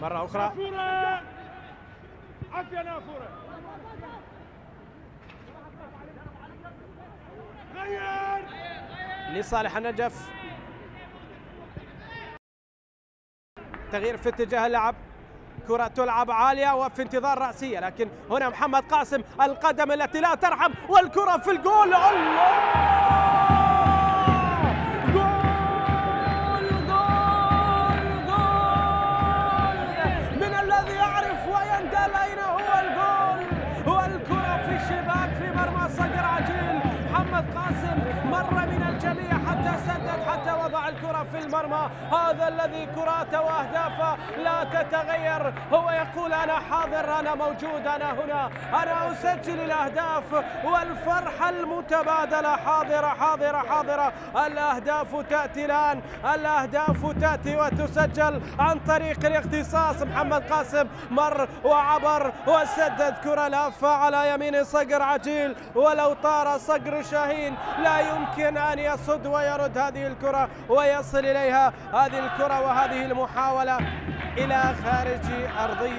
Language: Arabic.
مرة أخرى. لصالح النجف، تغيير في اتجاه اللعب، كرة تلعب عالية وفي انتظار رأسية، لكن هنا محمد قاسم القدم التي لا ترحم والكرة في الجول. الله! من الذي يعرف ويندل أين هو الجول؟ والكرة في الشباك في مرمى صقر عجيل. محمد قاسم مر من الجلية حتى سدد، حتى وضع الكرة في المرمى. هذا الذي كراته وأهدافه لا تتغير. هو يقول أنا حاضر، أنا موجود، أنا هنا، أنا أسجل الأهداف، والفرحة المتبادلة حاضرة حاضرة حاضرة. الأهداف تأتي الآن، الأهداف تأتي وتسجل عن طريق الاختصاص. محمد قاسم مر وعبر وسدد كرة لافة على يمين صقر عجيل، ولو طار صقر شاهين لا يمكن أن يصد ويرد هذه الكرة ويصل إليها. هذه الكرة وهذه المحاولة إلى خارج أرضية